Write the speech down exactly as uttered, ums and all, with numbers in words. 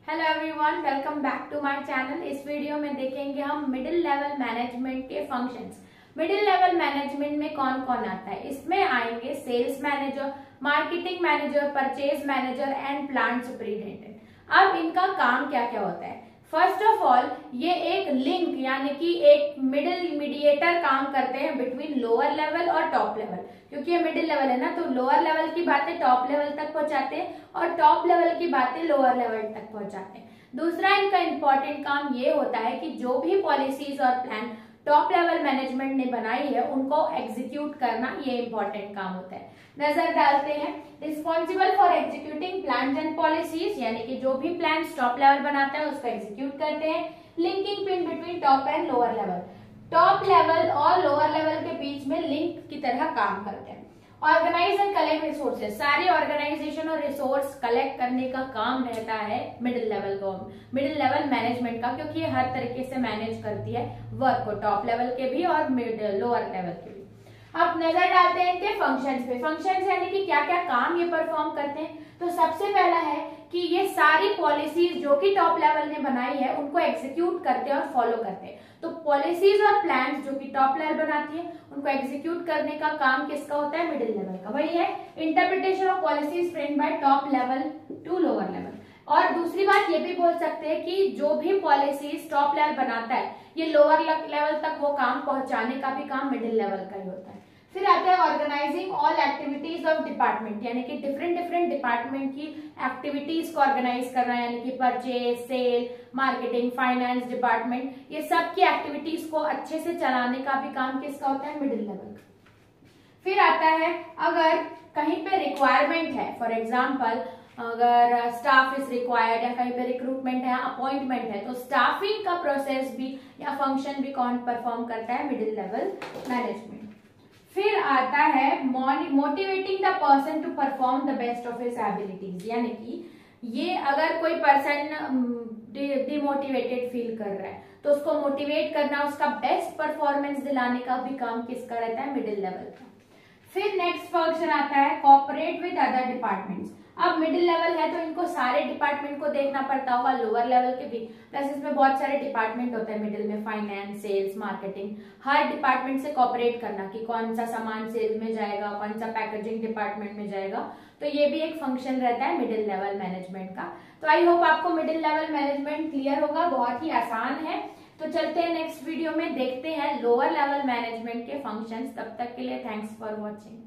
Hello everyone, welcome back to my channel. इस video में देखेंगे हम मिडिल लेवल मैनेजमेंट के फंक्शंस। मिडिल लेवल मैनेजमेंट में कौन कौन आता है? इसमें आएंगे sales manager, marketing manager, purchase manager and plant superintendent. अब इनका काम क्या क्या होता है? फर्स्ट ऑफ ऑल, ये एक लिंक यानी कि एक मिडिल मीडिएटर काम करते हैं बिटवीन लोअर लेवल और टॉप लेवल। क्योंकि ये मिडिल लेवल है ना, तो लोअर लेवल की बातें टॉप लेवल तक पहुंचाते हैं और टॉप लेवल की बातें लोअर लेवल तक पहुंचाते हैं। दूसरा इनका इंपॉर्टेंट काम ये होता है कि जो भी पॉलिसीज और प्लान टॉप लेवल मैनेजमेंट ने बनाई है उनको एग्जीक्यूट करना, ये इंपॉर्टेंट काम होता है। नजर डालते हैं, responsible for executing plans and policies, यानी कि जो भी प्लान टॉप लेवल बनाता है उसको एग्जीक्यूट करते हैं। Linking pin between top and lower level, top level और लोअर लेवल के बीच में लिंक की तरह काम करते हैं। ऑर्गेनाइज एंड कलेक्ट रिसोर्सेज, सारी ऑर्गेनाइजेशन और रिसोर्स कलेक्ट करने का काम रहता है मिडिल लेवल को, मिडिल लेवल मैनेजमेंट का, क्योंकि ये हर तरीके से मैनेज करती है वर्क को, टॉप लेवल के भी और मिडिल लोअर लेवल के भी। अब नजर डालते हैं इनके फंक्शंस पे। फंक्शंस यानी कि क्या क्या काम ये परफॉर्म करते हैं। तो सबसे पहला है कि ये सारी पॉलिसीज जो कि टॉप लेवल ने बनाई है उनको एग्जीक्यूट करते हैं और फॉलो करते हैं। तो पॉलिसीज और प्लान्स जो कि टॉप लेवल बनाती है उनको एग्जीक्यूट करने का काम किसका होता है? मिडिल लेवल का। वही है interpretation of policies framed by top level to lower level. और दूसरी बात ये भी बोल सकते हैं कि जो भी पॉलिसीज टॉप लेवल बनाता है ये लोअर लेवल तक वो काम पहुंचाने का भी काम मिडिल लेवल का ही होता है। फिर आता है organising all activities of department, यानी कि डिफरेंट डिफरेंट डिपार्टमेंट की एक्टिविटीज को ऑर्गेनाइज करना, यानी कि purchase, sale, marketing, finance department, ये सब की एक्टिविटीज को अच्छे से चलाने का भी काम किसका होता है? मिडिल लेवल का। फिर आता है अगर कहीं पे रिक्वायरमेंट है, फॉर एग्जाम्पल अगर स्टाफ इज रिक्वायर्ड या कहीं पे रिक्रूटमेंट है, अपॉइंटमेंट है, तो स्टाफिंग का प्रोसेस भी या फंक्शन भी कौन परफॉर्म करता है? Middle level management. फिर आता है motivating the person to perform the best of his abilities, यानी कि ये अगर कोई पर्सन डिमोटिवेटेड फील कर रहा है तो उसको मोटिवेट करना, उसका बेस्ट परफॉर्मेंस दिलाने का भी काम किसका रहता है? मिडिल लेवल का। फिर नेक्स्ट फंक्शन आता है कोऑपरेट विद अदर डिपार्टमेंट्स। अब मिडिल लेवल है तो इनको सारे डिपार्टमेंट को देखना पड़ता होगा, लोअर लेवल के भी, प्लस इसमें बहुत सारे डिपार्टमेंट होते हैं मिडिल में, फाइनेंस, सेल्स, मार्केटिंग, हर डिपार्टमेंट से कोऑपरेट करना कि कौन सा सामान सेल में जाएगा, कौन सा पैकेजिंग डिपार्टमेंट में जाएगा। तो ये भी एक फंक्शन रहता है मिडिल लेवल मैनेजमेंट का। तो आई होप आपको मिडिल लेवल मैनेजमेंट क्लियर होगा, बहुत ही आसान है। तो चलते हैं नेक्स्ट वीडियो में, देखते हैं लोअर लेवल मैनेजमेंट के फंक्शंस। तब तक के लिए थैंक्स फॉर वॉचिंग।